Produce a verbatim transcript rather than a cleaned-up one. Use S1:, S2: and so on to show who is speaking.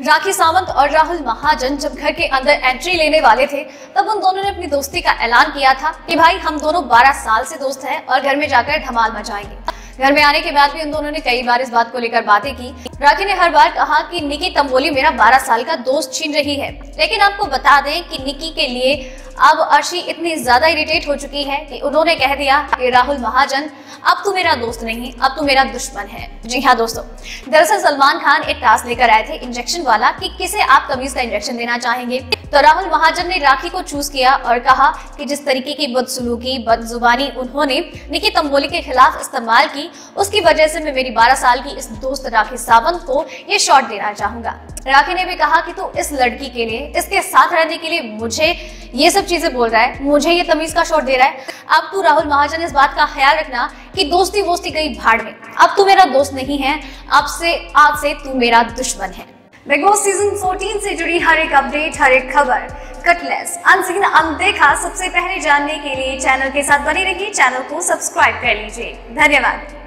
S1: राखी सावंत और राहुल महाजन जब घर के अंदर एंट्री लेने वाले थे तब उन दोनों ने अपनी दोस्ती का ऐलान किया था कि भाई हम दोनों बारह साल से दोस्त हैं और घर में जाकर धमाल मचाएंगे। घर में आने के बाद भी उन दोनों ने कई बार इस बात को लेकर बातें की। राखी ने हर बार कहा कि निकी तंबोली मेरा बारह साल का दोस्त छीन रही है, लेकिन आपको बता दें कि निकी के लिए अब अर्शी इतनी ज्यादा इरिटेट हो चुकी है कि उन्होंने कह दिया कि राहुल महाजन अब तू मेरा दोस्त नहीं, अब तू मेरा दुश्मन है। जी हाँ दोस्तों, दरअसल सलमान खान एक टास्क लेकर आए थे इंजेक्शन वाला कि किसे आप तमीज का इंजेक्शन देना चाहेंगे। तो राहुल महाजन ने राखी को चूज किया और कहा कि जिस तरीके की बदसलूकी बदजुबानी उन्होंने निकी तंबोली के खिलाफ इस्तेमाल की, उसकी वजह से मैं मेरी बारह साल की इस दोस्त राखी सावंत को ये शॉट देना चाहूंगा। राखी ने भी कहा कि तू इस लड़की के लिए, इसके साथ रहने के लिए मुझे ये सब चीजें बोल रहा है, मुझे ये तमीज का शॉट दे रहा है। अब तू राहुल महाजन इस बात का ख्याल रखना कि दोस्ती वोस्ती गई भाड़ में, अब तू मेरा दोस्त नहीं है, अब से आज से तू मेरा दुश्मन है। बिग बॉस सीजन चौदह से जुड़ी हर एक अपडेट, हर एक खबर कटलेस, अनसीन, अनदेखा सबसे पहले जानने के लिए चैनल के साथ बने रहिए। चैनल को सब्सक्राइब कर लीजिए। धन्यवाद।